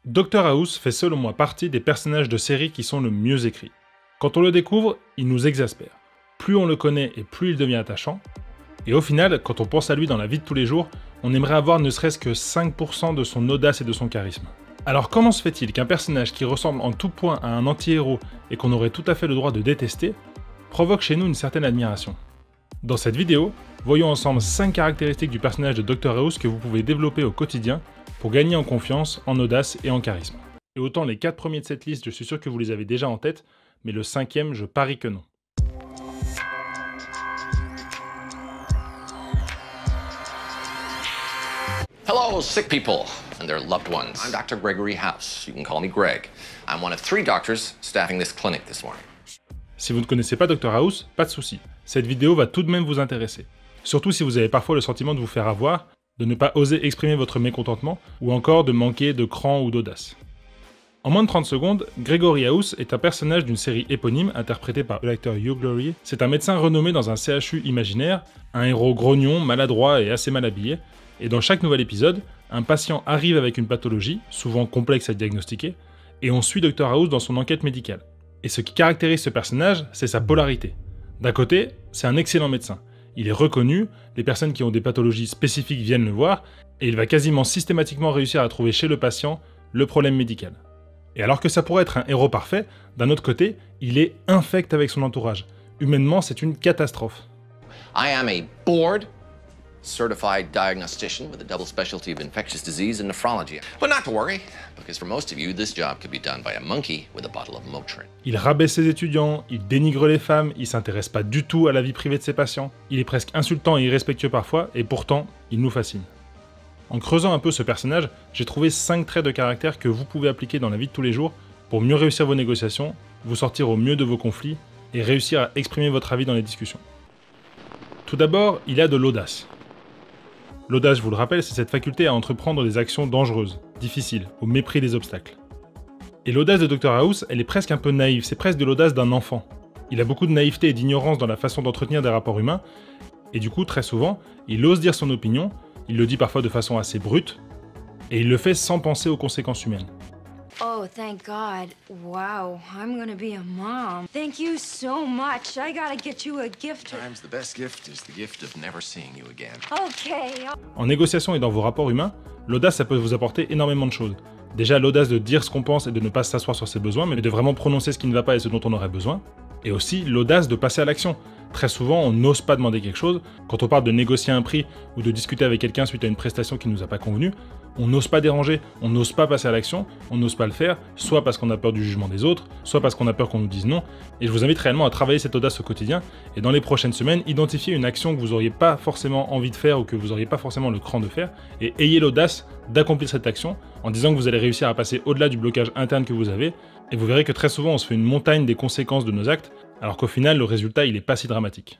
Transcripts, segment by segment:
Dr House fait selon moi partie des personnages de série qui sont le mieux écrits. Quand on le découvre, il nous exaspère. Plus on le connaît et plus il devient attachant. Et au final, quand on pense à lui dans la vie de tous les jours, on aimerait avoir ne serait-ce que 5% de son audace et de son charisme. Alors comment se fait-il qu'un personnage qui ressemble en tout point à un anti-héros et qu'on aurait tout à fait le droit de détester, provoque chez nous une certaine admiration? Dans cette vidéo, voyons ensemble 5 caractéristiques du personnage de Dr House que vous pouvez développer au quotidien pour gagner en confiance, en audace et en charisme. Et autant les 4 premiers de cette liste, je suis sûr que vous les avez déjà en tête, mais le 5e, je parie que non. Hello, sick people and their loved ones. I'm Dr. Gregory House. You can call me Greg. I'm one of 3 doctors staffing this clinic this morning. Si vous ne connaissez pas Dr House, pas de souci. Cette vidéo va tout de même vous intéresser. Surtout si vous avez parfois le sentiment de vous faire avoir, de ne pas oser exprimer votre mécontentement, ou encore de manquer de cran ou d'audace. En moins de 30 secondes, Gregory House est un personnage d'une série éponyme interprété par l'acteur Hugh Laurie. C'est un médecin renommé dans un CHU imaginaire, un héros grognon, maladroit et assez mal habillé, et dans chaque nouvel épisode, un patient arrive avec une pathologie, souvent complexe à diagnostiquer, et on suit Dr House dans son enquête médicale. Et ce qui caractérise ce personnage, c'est sa polarité. D'un côté, c'est un excellent médecin. Il est reconnu, les personnes qui ont des pathologies spécifiques viennent le voir, et il va quasiment systématiquement réussir à trouver chez le patient le problème médical. Et alors que ça pourrait être un héros parfait, d'un autre côté, il est infect avec son entourage. Humainement, c'est une catastrophe. I am a board certified diagnostician with a double specialty of infectious disease and nephrology. But not to worry, because for most of you, this job could be done by a monkey with a bottle of Motrin. Il rabaisse ses étudiants, il dénigre les femmes, il s'intéresse pas du tout à la vie privée de ses patients, il est presque insultant et irrespectueux parfois, et pourtant, il nous fascine. En creusant un peu ce personnage, j'ai trouvé 5 traits de caractère que vous pouvez appliquer dans la vie de tous les jours pour mieux réussir vos négociations, vous sortir au mieux de vos conflits, et réussir à exprimer votre avis dans les discussions. Tout d'abord, il a de l'audace. L'audace, je vous le rappelle, c'est cette faculté à entreprendre des actions dangereuses, difficiles, au mépris des obstacles. Et l'audace de Dr House, elle est presque un peu naïve, c'est presque de l'audace d'un enfant. Il a beaucoup de naïveté et d'ignorance dans la façon d'entretenir des rapports humains, et du coup, très souvent, il ose dire son opinion, il le dit parfois de façon assez brute, et il le fait sans penser aux conséquences humaines. Oh, thank God. Wow, I'm gonna be a mom. Thank you so much. I gotta get you a gift. Sometimes the best gift is the gift of never seeing you again. Okay. En négociation et dans vos rapports humains, l'audace, ça peut vous apporter énormément de choses. Déjà, l'audace de dire ce qu'on pense et de ne pas s'asseoir sur ses besoins, mais de vraiment prononcer ce qui ne va pas et ce dont on aurait besoin. Et aussi, l'audace de passer à l'action. Très souvent, on n'ose pas demander quelque chose. Quand on parle de négocier un prix ou de discuter avec quelqu'un suite à une prestation qui ne nous a pas convenu, on n'ose pas déranger, on n'ose pas passer à l'action, on n'ose pas le faire, soit parce qu'on a peur du jugement des autres, soit parce qu'on a peur qu'on nous dise non. Et je vous invite réellement à travailler cette audace au quotidien, et dans les prochaines semaines, identifier une action que vous n'auriez pas forcément envie de faire ou que vous n'auriez pas forcément le cran de faire, et ayez l'audace d'accomplir cette action en disant que vous allez réussir à passer au-delà du blocage interne que vous avez, et vous verrez que très souvent on se fait une montagne des conséquences de nos actes, alors qu'au final, le résultat, il n'est pas si dramatique.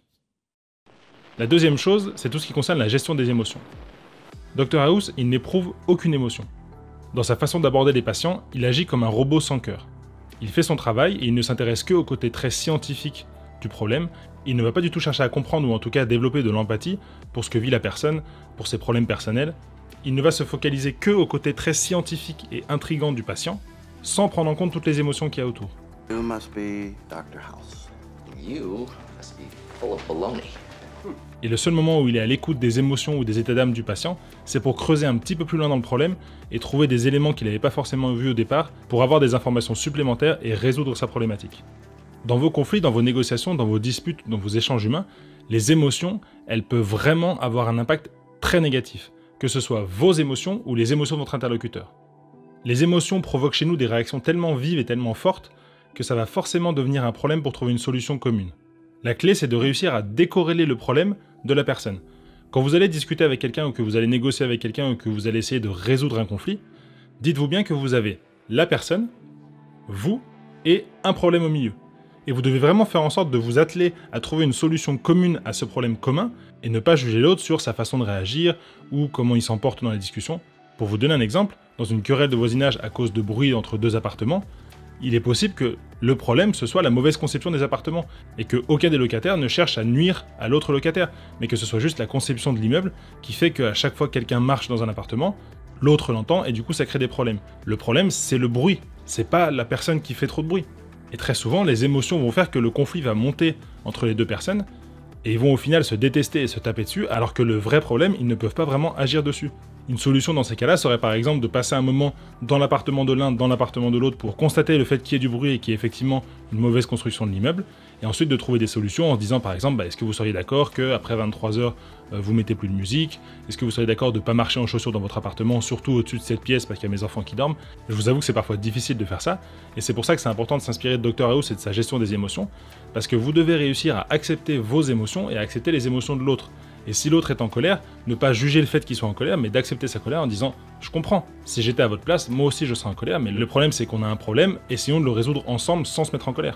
La deuxième chose, c'est tout ce qui concerne la gestion des émotions. Dr House, il n'éprouve aucune émotion. Dans sa façon d'aborder les patients, il agit comme un robot sans cœur. Il fait son travail et il ne s'intéresse que au côté très scientifique du problème. Il ne va pas du tout chercher à comprendre ou en tout cas à développer de l'empathie pour ce que vit la personne, pour ses problèmes personnels. Il ne va se focaliser que au côté très scientifique et intrigant du patient, sans prendre en compte toutes les émotions qu'il y a autour. You must be Dr. House. You must be full of baloney. Et le seul moment où il est à l'écoute des émotions ou des états d'âme du patient, c'est pour creuser un petit peu plus loin dans le problème et trouver des éléments qu'il n'avait pas forcément vus au départ pour avoir des informations supplémentaires et résoudre sa problématique. Dans vos conflits, dans vos négociations, dans vos disputes, dans vos échanges humains, les émotions, elles peuvent vraiment avoir un impact très négatif, que ce soit vos émotions ou les émotions de votre interlocuteur. Les émotions provoquent chez nous des réactions tellement vives et tellement fortes que ça va forcément devenir un problème pour trouver une solution commune. La clé, c'est de réussir à décorréler le problème de la personne. Quand vous allez discuter avec quelqu'un ou que vous allez négocier avec quelqu'un ou que vous allez essayer de résoudre un conflit, dites-vous bien que vous avez la personne, vous et un problème au milieu. Et vous devez vraiment faire en sorte de vous atteler à trouver une solution commune à ce problème commun et ne pas juger l'autre sur sa façon de réagir ou comment il s'emporte dans la discussion. Pour vous donner un exemple, dans une querelle de voisinage à cause de bruit entre 2 appartements, il est possible que le problème, ce soit la mauvaise conception des appartements, et qu'aucun des locataires ne cherche à nuire à l'autre locataire, mais que ce soit juste la conception de l'immeuble qui fait qu'à chaque fois que quelqu'un marche dans un appartement, L'autre l'entend et du coup ça crée des problèmes. Le problème, c'est le bruit, c'est pas la personne qui fait trop de bruit. Et très souvent, les émotions vont faire que le conflit va monter entre les deux personnes, et ils vont au final se détester et se taper dessus, alors que le vrai problème, ils ne peuvent pas vraiment agir dessus. Une solution dans ces cas-là serait par exemple de passer un moment dans l'appartement de l'un, dans l'appartement de l'autre, pour constater le fait qu'il y ait du bruit et qu'il y ait effectivement une mauvaise construction de l'immeuble, et ensuite de trouver des solutions en se disant par exemple, est-ce que vous seriez d'accord qu'après 23h, vous mettez plus de musique? Est-ce que vous seriez d'accord de ne pas marcher en chaussures dans votre appartement, surtout au-dessus de cette pièce parce qu'il y a mes enfants qui dorment? Je vous avoue que c'est parfois difficile de faire ça, et c'est pour ça que c'est important de s'inspirer de Dr House et de sa gestion des émotions, parce que vous devez réussir à accepter vos émotions et à accepter les émotions de l'autre. Et si l'autre est en colère, ne pas juger le fait qu'il soit en colère, mais d'accepter sa colère en disant « Je comprends, si j'étais à votre place, moi aussi je serais en colère, mais le problème c'est qu'on a un problème, essayons de le résoudre ensemble sans se mettre en colère. »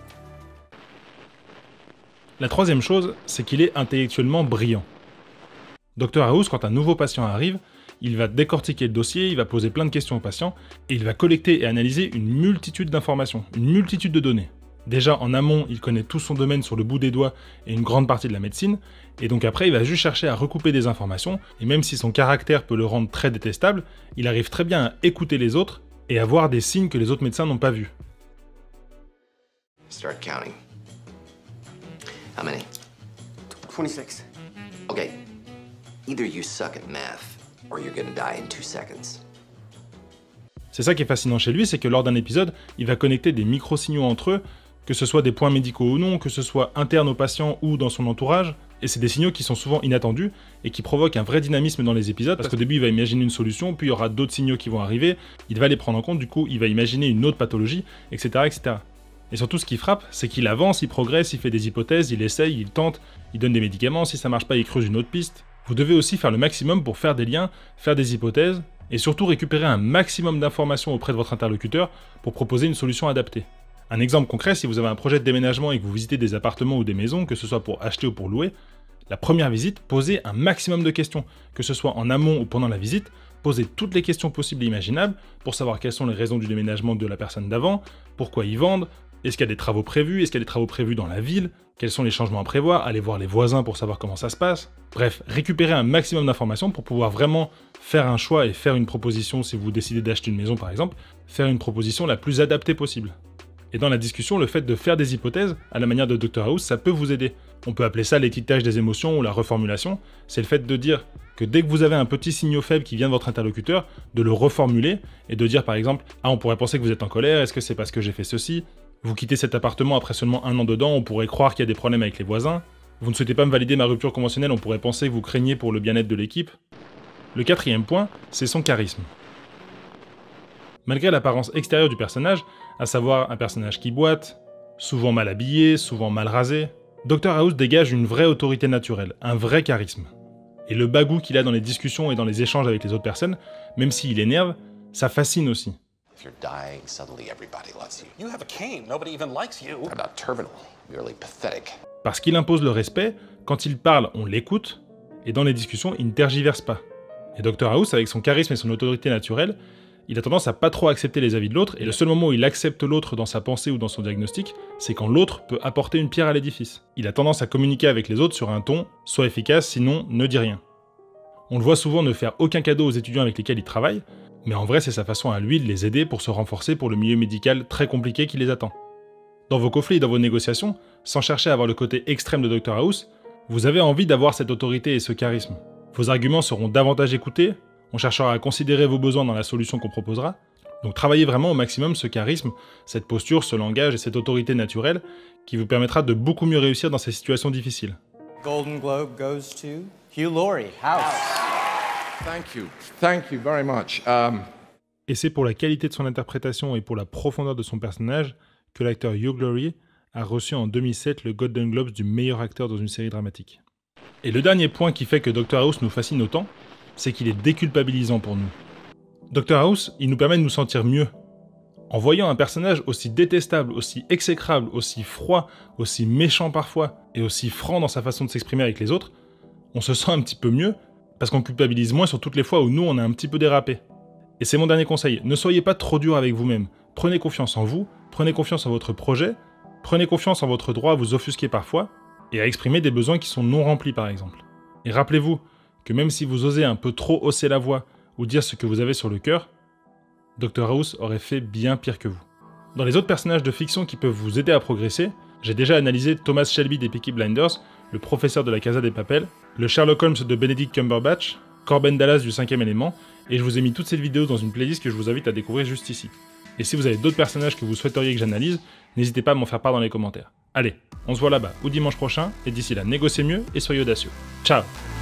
La troisième chose, c'est qu'il est intellectuellement brillant. Dr House, quand un nouveau patient arrive, il va décortiquer le dossier, il va poser plein de questions au patient, et il va collecter et analyser une multitude d'informations, une multitude de données. Déjà, en amont, il connaît tout son domaine sur le bout des doigts et une grande partie de la médecine, et donc après, il va juste chercher à recouper des informations, et même si son caractère peut le rendre très détestable, il arrive très bien à écouter les autres et à voir des signes que les autres médecins n'ont pas vus. Start counting. How many? 26. Okay. Either you suck at math, or you're gonna die in 2 seconds. C'est ça qui est fascinant chez lui, c'est que lors d'un épisode, il va connecter des micro-signaux entre eux, que ce soit des points médicaux ou non, que ce soit internes au patient ou dans son entourage, et c'est des signaux qui sont souvent inattendus et qui provoquent un vrai dynamisme dans les épisodes, parce qu'au début il va imaginer une solution, puis il y aura d'autres signaux qui vont arriver, il va les prendre en compte, du coup il va imaginer une autre pathologie, etc. etc. Et surtout ce qui frappe, c'est qu'il avance, il progresse, il fait des hypothèses, il essaye, il tente, il donne des médicaments, si ça marche pas il creuse une autre piste. Vous devez aussi faire le maximum pour faire des liens, faire des hypothèses, et surtout récupérer un maximum d'informations auprès de votre interlocuteur pour proposer une solution adaptée. Un exemple concret, si vous avez un projet de déménagement et que vous visitez des appartements ou des maisons, que ce soit pour acheter ou pour louer, la première visite, posez un maximum de questions, que ce soit en amont ou pendant la visite, posez toutes les questions possibles et imaginables pour savoir quelles sont les raisons du déménagement de la personne d'avant, pourquoi ils vendent, est-ce qu'il y a des travaux prévus, est-ce qu'il y a des travaux prévus dans la ville, quels sont les changements à prévoir, allez voir les voisins pour savoir comment ça se passe. Bref, récupérez un maximum d'informations pour pouvoir vraiment faire un choix et faire une proposition si vous décidez d'acheter une maison par exemple, faire une proposition la plus adaptée possible. Et dans la discussion, le fait de faire des hypothèses, à la manière de Dr House, ça peut vous aider. On peut appeler ça l'étiquetage des émotions ou la reformulation, c'est le fait de dire que dès que vous avez un petit signal faible qui vient de votre interlocuteur, de le reformuler et de dire par exemple « Ah, on pourrait penser que vous êtes en colère, est-ce que c'est parce que j'ai fait ceci ? Vous quittez cet appartement après seulement 1 an dedans, on pourrait croire qu'il y a des problèmes avec les voisins. Vous ne souhaitez pas me valider ma rupture conventionnelle, on pourrait penser que vous craignez pour le bien-être de l'équipe. » Le quatrième point, c'est son charisme. Malgré l'apparence extérieure du personnage, à savoir un personnage qui boite, souvent mal habillé, souvent mal rasé, Dr House dégage une vraie autorité naturelle, un vrai charisme. Et le bagou qu'il a dans les discussions et dans les échanges avec les autres personnes, même s'il énerve, ça fascine aussi. If you're dying, suddenly everybody loves you. You have a cane. Nobody even likes you. What about terminal? Merely pathetic. Parce qu'il impose le respect, quand il parle, on l'écoute, et dans les discussions, il ne tergiverse pas. Et Dr House, avec son charisme et son autorité naturelle, il a tendance à pas trop accepter les avis de l'autre, et le seul moment où il accepte l'autre dans sa pensée ou dans son diagnostic, c'est quand l'autre peut apporter une pierre à l'édifice. Il a tendance à communiquer avec les autres sur un ton, sois efficace, sinon ne dis rien. On le voit souvent ne faire aucun cadeau aux étudiants avec lesquels il travaille, mais en vrai c'est sa façon à lui de les aider pour se renforcer pour le milieu médical très compliqué qui les attend. Dans vos conflits et dans vos négociations, sans chercher à avoir le côté extrême de Dr House, vous avez envie d'avoir cette autorité et ce charisme. Vos arguments seront davantage écoutés, on cherchera à considérer vos besoins dans la solution qu'on proposera, donc travaillez vraiment au maximum ce charisme, cette posture, ce langage et cette autorité naturelle qui vous permettra de beaucoup mieux réussir dans ces situations difficiles. Golden Globe goes to Hugh Laurie. House. Thank you very much. Et c'est pour la qualité de son interprétation et pour la profondeur de son personnage que l'acteur Hugh Laurie a reçu en 2007 le Golden Globe du meilleur acteur dans une série dramatique. Et le dernier point qui fait que Dr House nous fascine autant, c'est qu'il est déculpabilisant pour nous. Dr House, il nous permet de nous sentir mieux. En voyant un personnage aussi détestable, aussi exécrable, aussi froid, aussi méchant parfois, et aussi franc dans sa façon de s'exprimer avec les autres, on se sent un petit peu mieux, parce qu'on culpabilise moins sur toutes les fois où nous on a un petit peu dérapé. Et c'est mon dernier conseil, ne soyez pas trop dur avec vous-même, prenez confiance en vous, prenez confiance en votre projet, prenez confiance en votre droit à vous offusquer parfois, et à exprimer des besoins qui sont non remplis par exemple. Et rappelez-vous que même si vous osez un peu trop hausser la voix, ou dire ce que vous avez sur le cœur, Dr House aurait fait bien pire que vous. Dans les autres personnages de fiction qui peuvent vous aider à progresser, j'ai déjà analysé Thomas Shelby des Peaky Blinders, le professeur de la Casa des Papel, le Sherlock Holmes de Benedict Cumberbatch, Corben Dallas du 5e élément, et je vous ai mis toutes ces vidéos dans une playlist que je vous invite à découvrir juste ici. Et si vous avez d'autres personnages que vous souhaiteriez que j'analyse, n'hésitez pas à m'en faire part dans les commentaires. Allez, on se voit là-bas ou dimanche prochain, et d'ici là, négociez mieux et soyez audacieux. Ciao!